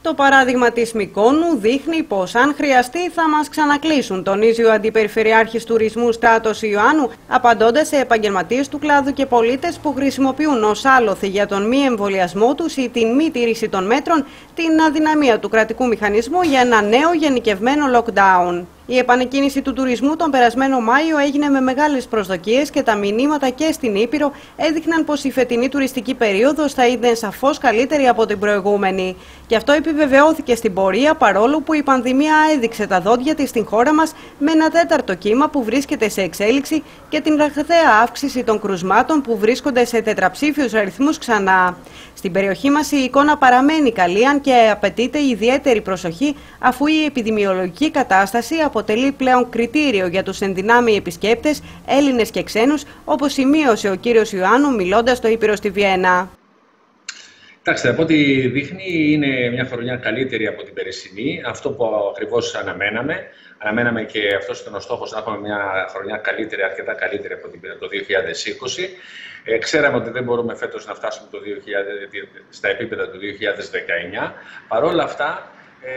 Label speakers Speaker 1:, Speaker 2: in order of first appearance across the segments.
Speaker 1: Το παράδειγμα της Μυκόνου δείχνει πως αν χρειαστεί θα μας ξανακλείσουν, τονίζει ο Αντιπεριφερειάρχης Τουρισμού Στράτος Ιωάννου, απαντώντας σε επαγγελματίες του κλάδου και πολίτες που χρησιμοποιούν ως άλοθη για τον μη εμβολιασμό τους ή την μη τήρηση των μέτρων την αδυναμία του κρατικού μηχανισμού για ένα νέο γενικευμένο lockdown. Η επανεκκίνηση του τουρισμού τον περασμένο Μάιο έγινε με μεγάλες προσδοκίες και τα μηνύματα και στην Ήπειρο έδειχναν πως η φετινή τουριστική περίοδος θα είναι σαφώς καλύτερη από την προηγούμενη. Και αυτό επιβεβαιώθηκε στην πορεία, παρόλο που η πανδημία έδειξε τα δόντια της στην χώρα μας με ένα τέταρτο κύμα που βρίσκεται σε εξέλιξη και την ραγδαία αύξηση των κρουσμάτων που βρίσκονται σε τετραψήφιους αριθμούς ξανά. Στην περιοχή μας η εικόνα παραμένει καλή, αν και απαιτείται ιδιαίτερη προσοχή, αφού η επιδημιολογική κατάσταση αποτελεί πλέον κριτήριο για τους ενδυνάμει επισκέπτες, Έλληνες και ξένους, όπως σημείωσε ο κύριος Ιωάννου μιλώντας στο Ήπειρο στη Βιέννα.
Speaker 2: Κοιτάξτε, από ό,τι δείχνει είναι μια χρονιά καλύτερη από την περσινή, αυτό που ακριβώς αναμέναμε. Αναμέναμε και αυτός ήταν ο στόχος, να έχουμε μια χρονιά καλύτερη, αρκετά καλύτερη από το 2020. Ξέραμε ότι δεν μπορούμε φέτος να φτάσουμε στα επίπεδα του 2019. Παρ' όλα αυτά,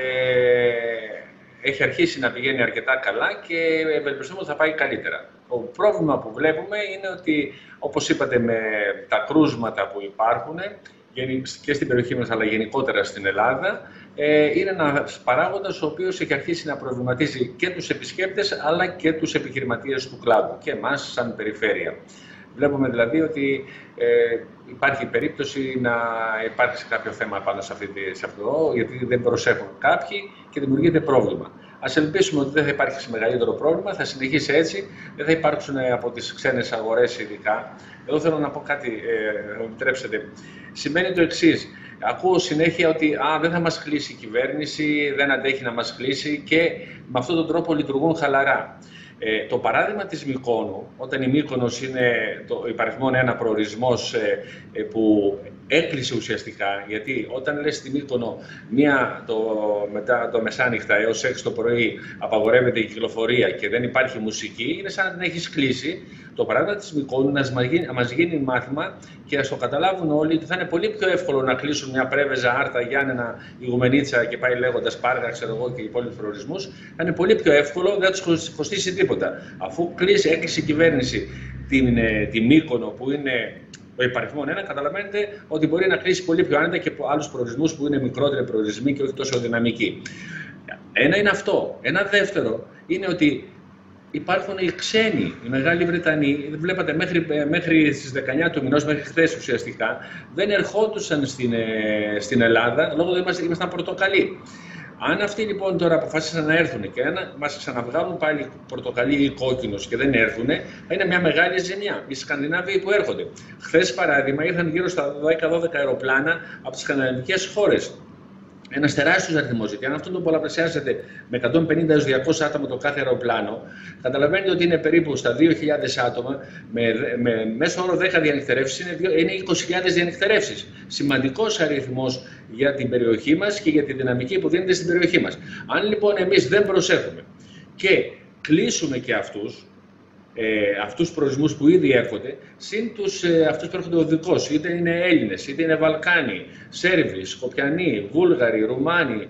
Speaker 2: έχει αρχίσει να πηγαίνει αρκετά καλά και ευελπιστούμε ότι θα πάει καλύτερα. Το πρόβλημα που βλέπουμε είναι ότι, όπως είπατε, με τα κρούσματα που υπάρχουν και στην περιοχή μας, αλλά γενικότερα στην Ελλάδα, είναι ένας παράγοντας ο οποίος έχει αρχίσει να προβληματίζει και τους επισκέπτες, αλλά και τους επιχειρηματίες του κλάδου και εμάς σαν περιφέρεια. Βλέπουμε δηλαδή ότι υπάρχει περίπτωση να υπάρξει κάποιο θέμα πάνω σε αυτό, γιατί δεν προσέχουν κάποιοι και δημιουργείται πρόβλημα. Ας ελπίσουμε ότι δεν θα υπάρξει μεγαλύτερο πρόβλημα, θα συνεχίσει έτσι, δεν θα υπάρξουν από τις ξένες αγορές ειδικά. Εδώ θέλω να πω κάτι, να επιτρέψετε. Σημαίνει το εξής. Ακούω συνέχεια ότι δεν θα μας κλείσει η κυβέρνηση, δεν αντέχει να μας κλείσει και με αυτόν τον τρόπο λειτουργούν χαλαρά. Το παράδειγμα της Μυκόνου, όταν η Μύκονος είναι το υπαριθμόν ένα προορισμός που έκλεισε ουσιαστικά, γιατί όταν λες στη Μύκονο μετά το μεσάνυχτα έως 6 το πρωί απαγορεύεται η κυκλοφορία και δεν υπάρχει μουσική, είναι σαν να την έχεις κλείσει. Το παράδειγμα της Μυκόνου να μας γίνει μάθημα και να το καταλάβουν όλοι ότι θα είναι πολύ πιο εύκολο να κλείσουν μια Πρέβεζα, Άρτα, Γιάννενα, Ιγουμενίτσα και πάει λέγοντας Πάργα, ξέρω εγώ, και οι υπόλοιπους προορισμούς. Θα είναι πολύ πιο εύκολο, δεν θα τους κοστίσει τίποτα. Αφού έκλεισε η κυβέρνηση τη Μύκονο, που είναι το υπαριθμόν ένα, καταλαβαίνετε ότι μπορεί να κλείσει πολύ πιο άνετα και από άλλους προορισμούς που είναι μικρότεροι προορισμοί και όχι τόσο δυναμικοί. Ένα είναι αυτό. Ένα δεύτερο είναι ότι υπάρχουν οι ξένοι, οι Μεγάλοι Βρετανοί, βλέπατε μέχρι στις 19 του μηνός, μέχρι χθες ουσιαστικά, δεν ερχόντουσαν στην Ελλάδα λόγω ότι ήμασταν πορτοκαλί. Αν αυτοί λοιπόν τώρα αποφάσισαν να έρθουν και μας ξαναβγάλουν πάλι πορτοκαλί ή κόκκινος και δεν έρθουν, θα είναι μια μεγάλη ζημιά. Οι Σκανδινάβοι που έρχονται. Χθες, παράδειγμα, ήρθαν γύρω στα 10-12 αεροπλάνα από τις σκανδιναβικές χώρες. Ένας τεράστιος αριθμός, γιατί αν αυτό το πολλαπλασιάζεται με 150 έως 200 άτομα το κάθε αεροπλάνο, καταλαβαίνετε ότι είναι περίπου στα 2.000 άτομα, με μέσο όρο 10 διανυκτερεύσεις, είναι 20.000 διανυκτερεύσεις. Σημαντικός αριθμός για την περιοχή μας και για τη δυναμική που δίνεται στην περιοχή μας. Αν λοιπόν εμείς δεν προσέχουμε και κλείσουμε και αυτούς τους προορισμούς που ήδη έρχονται, συν αυτούς που έρχονται οδικώς, είτε είναι Έλληνες, είτε είναι Βαλκάνοι, Σέρβοι, Σκοπιανοί, Βούλγαροι, Ρουμάνοι,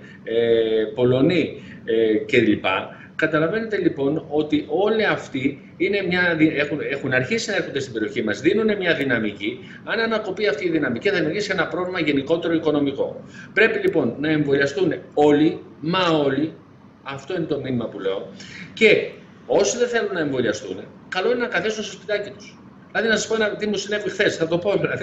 Speaker 2: Πολωνοί κλπ. Καταλαβαίνετε λοιπόν ότι όλοι αυτοί έχουν αρχίσει να έρχονται στην περιοχή μας, δίνουν μια δυναμική. Αν ανακοπεί αυτή η δυναμική, θα δημιουργήσει ένα πρόβλημα γενικότερο οικονομικό. Πρέπει λοιπόν να εμβολιαστούν όλοι, μα όλοι, αυτό είναι το μήνυμα που λέω, και όσοι δεν θέλουν να εμβολιαστούν, καλό είναι να καθίσουν στο σπιτάκι τους. Δηλαδή, να σας πω τι μου συνέβη χθες, θα το πω. Δηλαδή,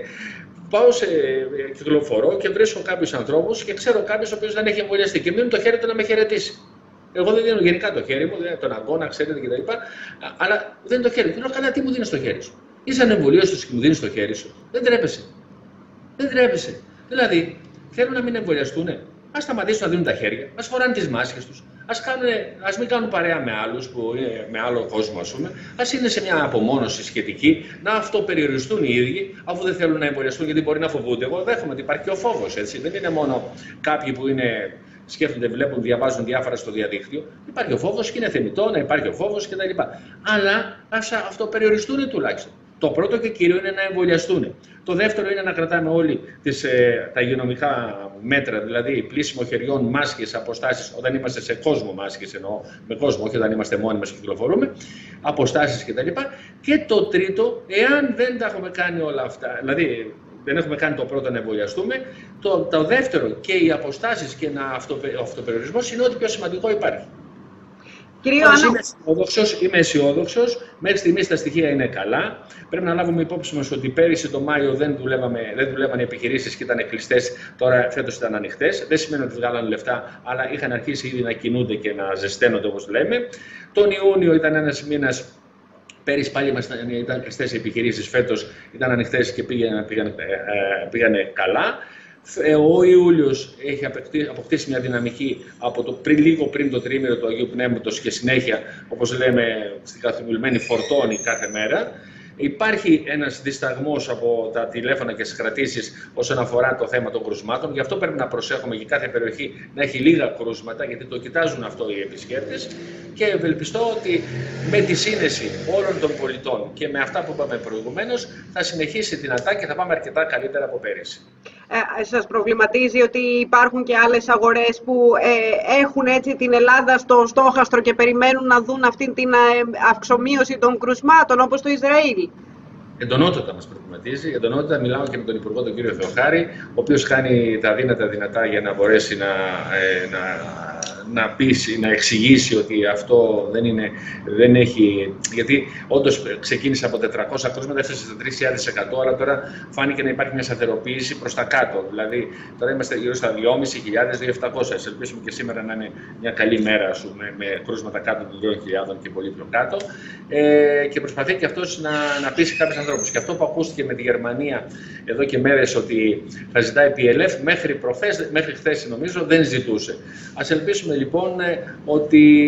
Speaker 2: πάω κυκλοφορώ και βρίσκω κάποιους ανθρώπους και ξέρω κάποιος ο οποίος δεν έχει εμβολιαστεί και μείνουν το χέρι του να με χαιρετήσει. Εγώ δεν δίνω γενικά το χέρι μου, τον αγώνα, ξέρετε κτλ. Αλλά δεν είναι το χέρι. Του λέω, καλά, τι μου δίνεις το χέρι σου? Είσαι ανεμβολίαστος και μου δίνεις το χέρι σου? Δεν τρέπεσαι. Δεν τρέπεσαι. Δηλαδή, θέλουν να μην εμβολιαστούν. Ας σταματήσουν να δίνουν τα χέρια, ας φοράνε τις μάσκες τους, ας μην κάνουν παρέα με άλλους, που είναι με άλλο κόσμο, ας πούμε, ας είναι σε μια απομόνωση σχετική, να αυτοπεριοριστούν οι ίδιοι, αφού δεν θέλουν να εμβολιαστούν, γιατί μπορεί να φοβούνται. Εγώ δέχομαι ότι υπάρχει και ο φόβος, έτσι. Δεν είναι μόνο κάποιοι που σκέφτονται, βλέπουν, διαβάζουν διάφορα στο διαδίκτυο. Υπάρχει ο φόβος και είναι θεμιτό να υπάρχει ο φόβος κτλ. Αλλά ας αυτοπεριοριστούν τουλάχιστον. Το πρώτο και κύριο είναι να εμβολιαστούν. Το δεύτερο είναι να κρατάμε όλοι τα υγειονομικά μέτρα, δηλαδή πλύσιμο χεριών, μάσκες, αποστάσεις, όταν είμαστε σε κόσμο, μάσκες εννοώ, με κόσμο, όχι όταν είμαστε μόνοι μας και κυκλοφορούμε, αποστάσεις κτλ. Και το τρίτο, εάν δεν τα έχουμε κάνει όλα αυτά, δηλαδή δεν έχουμε κάνει το πρώτο να εμβολιαστούμε, το δεύτερο και οι αποστάσεις και ο αυτοπεριορισμός είναι ό,τι πιο σημαντικό υπάρχει. Είμαι αισιόδοξος. Μέχρι στιγμής τα στοιχεία είναι καλά. Πρέπει να λάβουμε υπόψη μας ότι πέρυσι το Μάιο δεν δουλεύαν οι επιχειρήσεις και ήταν κλειστές. Τώρα φέτος ήταν ανοιχτές. Δεν σημαίνει ότι βγάλανε λεφτά, αλλά είχαν αρχίσει ήδη να κινούνται και να ζεσταίνονται, όπως λέμε. Τον Ιούνιο ήταν ένας μήνας. Πέρυσι πάλι ήταν κλειστές οι επιχειρήσεις. Φέτος ήταν ανοιχτές και πήγανε καλά. Ο Ιούλιος έχει αποκτήσει μια δυναμική από λίγο πριν το τριήμερο του Αγίου Πνεύματος και συνέχεια, όπως λέμε, στην καθημερινή φορτώνει κάθε μέρα. Υπάρχει ένας δισταγμός από τα τηλέφωνα και τις κρατήσεις όσον αφορά το θέμα των κρουσμάτων. Γι' αυτό πρέπει να προσέχουμε και κάθε περιοχή να έχει λίγα κρούσματα, γιατί το κοιτάζουν αυτό οι επισκέπτες. Και ευελπιστώ ότι με τη σύνεση όλων των πολιτών και με αυτά που είπαμε προηγουμένως θα συνεχίσει δυνατά και θα πάμε αρκετά καλύτερα από πέρυσι.
Speaker 1: Σας προβληματίζει ότι υπάρχουν και άλλες αγορές που έχουν έτσι την Ελλάδα στο στόχαστρο και περιμένουν να δουν αυτή την αυξομοίωση των κρουσμάτων, όπως το Ισραήλ?
Speaker 2: Εντονότατα μας προβληματίζει. Εντονότατα μιλάω και με τον Υπουργό, τον κύριο Θεοχάρη, ο οποίος κάνει τα δυνατά για να μπορέσει να πείσει, να εξηγήσει ότι αυτό δεν έχει. Γιατί όντως ξεκίνησε από 400 κρούσματα, έφτασε στα 3.100, αλλά τώρα φάνηκε να υπάρχει μια σταθεροποίηση προς τα κάτω. Δηλαδή, τώρα είμαστε γύρω στα 2.500-2.700. Ελπίσουμε και σήμερα να είναι μια καλή μέρα με κρούσματα κάτω των 2.000 και πολύ πιο κάτω. Και προσπαθεί και αυτός να πείσει κάποιους ανθρώπους. Και αυτό που ακούστηκε με τη Γερμανία εδώ και μέρες ότι θα ζητάει PLF, μέχρι χθες νομίζω δεν ζητούσε. Ας ελπίσουμε λοιπόν ότι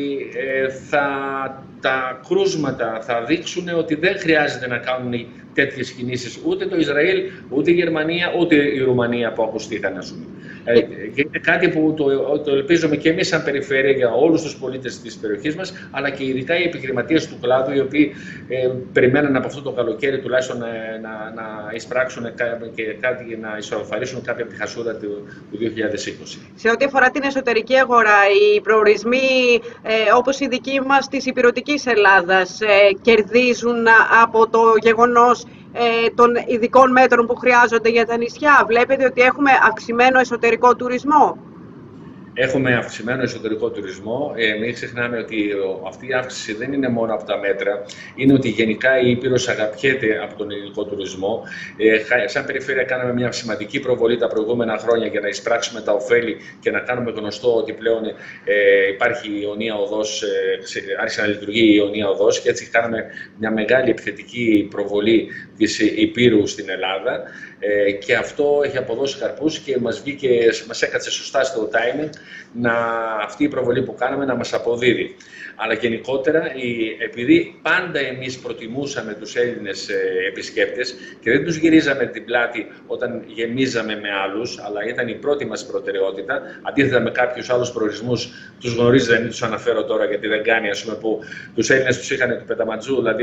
Speaker 2: τα κρούσματα θα δείξουν ότι δεν χρειάζεται να κάνουν τέτοιες κινήσεις ούτε το Ισραήλ, ούτε η Γερμανία, ούτε η Ρουμανία που ακουστήκαν, ας πούμε. Και είναι κάτι που το ελπίζουμε και εμείς σαν περιφέρεια για όλους τους πολίτες της περιοχής μας, αλλά και ειδικά οι επιχειρηματίες του κλάδου, οι οποίοι περιμένουν από αυτό το καλοκαίρι τουλάχιστον να εισπράξουν και κάτι, να ισορροφαρίσουν κάποια από τη χασούρα του 2020.
Speaker 1: Σε ό,τι αφορά την εσωτερική αγορά, οι προορισμοί όπως οι δικοί μας της ηπειρωτικής Ελλάδας κερδίζουν από το γεγονός των ειδικών μέτρων που χρειάζονται για τα νησιά? Βλέπετε ότι έχουμε αυξημένο εσωτερικό τουρισμό?
Speaker 2: Έχουμε αυξημένο εσωτερικό τουρισμό. Μην ξεχνάμε ότι αυτή η αύξηση δεν είναι μόνο από τα μέτρα. Είναι ότι γενικά η Ήπειρος αγαπιέται από τον ελληνικό τουρισμό. Σαν περιφέρεια κάναμε μια σημαντική προβολή τα προηγούμενα χρόνια για να εισπράξουμε τα ωφέλη και να κάνουμε γνωστό ότι πλέον υπάρχει η Ιωνία Οδός, άρχισε να λειτουργεί η Ιωνία Οδός και έτσι κάναμε μια μεγάλη επιθετική προβολή της Υπήρου στην Ελλάδα. Και αυτό έχει αποδώσει καρπούς και μας έκατσε σωστά στο timing αυτή η προβολή που κάναμε να μας αποδίδει. Αλλά γενικότερα, επειδή πάντα εμείς προτιμούσαμε τους Έλληνες επισκέπτες και δεν τους γυρίζαμε την πλάτη όταν γεμίζαμε με άλλους, αλλά ήταν η πρώτη μας προτεραιότητα, αντίθετα με κάποιους άλλους προορισμούς, τους γνωρίζετε, δεν τους αναφέρω τώρα γιατί δεν κάνει, ας πούμε, που τους Έλληνες τους είχαν του πεταματζού, δηλαδή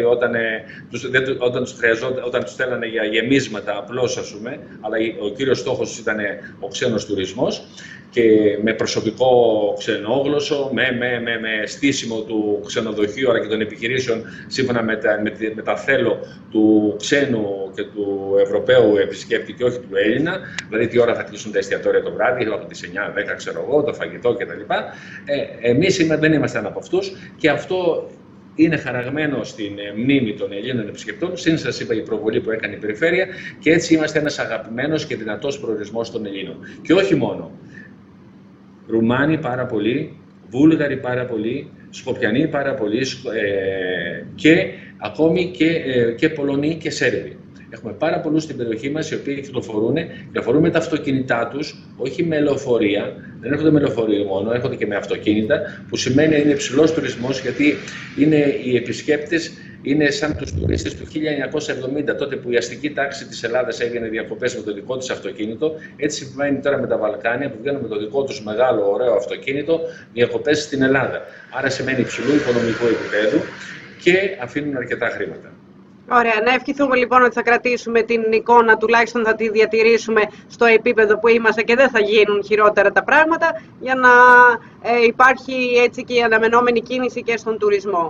Speaker 2: όταν τους θέλανε για γεμίσματα απλώς, ας πούμε, αλλά ο κύριος στόχος τους ήταν ο ξένος τουρισμός και με προσωπικό ξενόγλωσσο, με στήσιμο του ξενοδοχείου αλλά και των επιχειρήσεων σύμφωνα με τα θέλω του ξένου και του Ευρωπαίου επισκέπτη και όχι του Έλληνα, δηλαδή τι ώρα θα κλείσουν τα εστιατόρια το βράδυ, από τις 9-10 ξέρω εγώ, το φαγητό κτλ. Εμείς δεν είμαστε από αυτούς και αυτό είναι χαραγμένο στην μνήμη των Ελλήνων επισκεπτών. Συν σας είπα η προβολή που έκανε η περιφέρεια και έτσι είμαστε ένας αγαπημένος και δυνατός προορισμός των Ελλήνων. Και όχι μόνο. Ρουμάνοι πάρα πολύ, Βούλγαροι πάρα πολύ, Σκοπιανοί πάρα πολύ και ακόμη και Πολωνοί και Σέρβοι. Έχουμε πάρα πολλούς στην περιοχή μας οι οποίοι κυκλοφορούν με τα αυτοκίνητά τους, όχι με λεωφορεία. Δεν έρχονται με λεωφορεία μόνο, έρχονται και με αυτοκίνητα, που σημαίνει είναι υψηλός τουρισμός γιατί οι επισκέπτες είναι σαν τους τουρίστες του 1970, τότε που η αστική τάξη της Ελλάδας έγινε διακοπές με το δικό της αυτοκίνητο. Έτσι συμβαίνει τώρα με τα Βαλκάνια που βγαίνουν με το δικό τους μεγάλο ωραίο αυτοκίνητο διακοπές στην Ελλάδα. Άρα σημαίνει υψηλού οικονομικού επίπεδου και αφήνουν αρκετά χρήματα.
Speaker 1: Ωραία, να ευχηθούμε λοιπόν ότι θα κρατήσουμε την εικόνα, τουλάχιστον θα τη διατηρήσουμε στο επίπεδο που είμαστε και δεν θα γίνουν χειρότερα τα πράγματα, για να υπάρχει έτσι και η αναμενόμενη κίνηση και στον τουρισμό.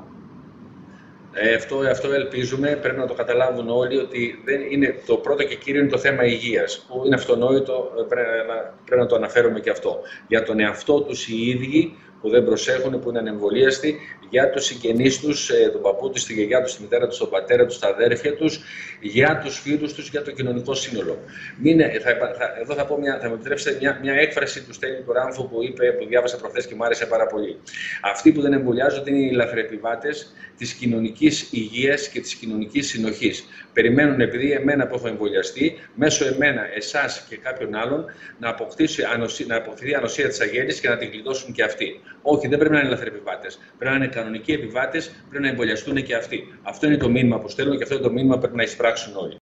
Speaker 2: Αυτό ελπίζουμε, πρέπει να το καταλάβουν όλοι, ότι δεν είναι το πρώτο και κύριο είναι το θέμα υγείας, που είναι αυτονόητο, πρέπει να το αναφέρουμε και αυτό. Για τον εαυτό τους οι ίδιοι, που δεν προσέχουν, που είναι ανεμβολίαστοι, για τους συγγενείς τους, τον παππού τους, τη γιαγιά τους, τη μητέρα τους, τον πατέρα τους, τα αδέρφια τους, για τους φίλους τους, για το κοινωνικό σύνολο. Εδώ θα μου επιτρέψετε μια έκφραση του Στέλιου του Ράμφου που διάβασα προχθές και μου άρεσε πάρα πολύ. Αυτοί που δεν εμβολιάζονται είναι οι λαθρεπιβάτες της κοινωνικής υγείας και της κοινωνικής συνοχής. Περιμένουν, επειδή εμένα που έχω εμβολιαστεί, μέσω εμένα, εσάς και κάποιον άλλον, να αποκτηθεί η ανοσία της αγέλης και να την γλιτώσουν και αυτοί. Όχι, δεν πρέπει να είναι λαθρεπιβάτες. Πρέπει να είναι κανονικοί επιβάτες, πρέπει να εμβολιαστούν και αυτοί. Αυτό είναι το μήνυμα που στέλνω και αυτό είναι το μήνυμα που πρέπει να εισπράξουν όλοι.